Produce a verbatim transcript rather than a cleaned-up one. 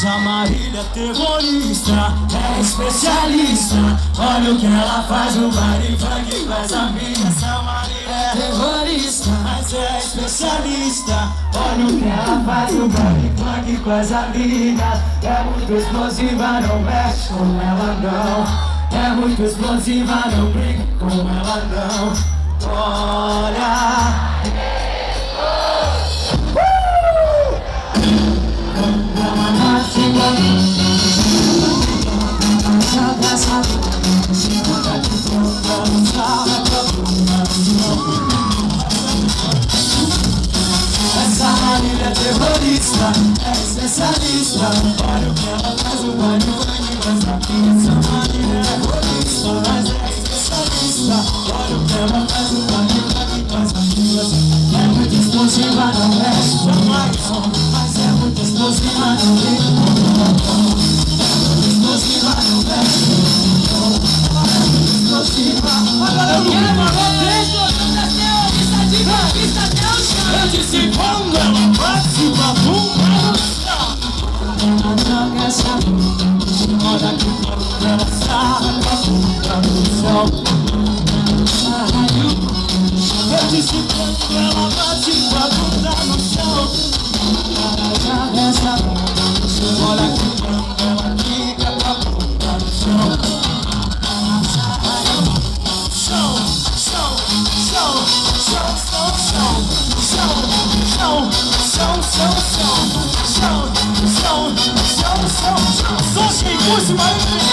Essa Marília é terrorista, é especialista. Olha o que ela faz no baile funk com essa mina. Essa Marília é terrorista, mas é especialista. Olha o que ela faz no baile funk com essa mina. É muito explosiva, não mexe com ela não. É muito explosiva, não brinca com ela não. Olha. Essa Marília é terrorista, é especialista. Olha o que ela faz, o baile funk com essa mina. Essa Marília é terrorista, mas é especialista. Olha o que ela faz, o baile funk com essa mina. É muito explosiva, não mexe com mais, mas é muito explosiva, não brinca com ela. Explosiva, não mexe com ela. Explosiva. Agora eu quero uma vez, lista de revista até o chão. Eu disse quando ela bate uma bunda no chão. Ela joga essa bunda, olha que quando ela sarra com a bunda no chão. Eu disse quando ela bate com a bunda no chão. Ela joga essa bunda no chão, olha que quando ela fica com a bunda no chão. Ela sarra no chão, chão, chão, chão, chão, chão, chão, chão, chão, chão, chão, chão, chão, chão, chão, chão. Só quem curte mais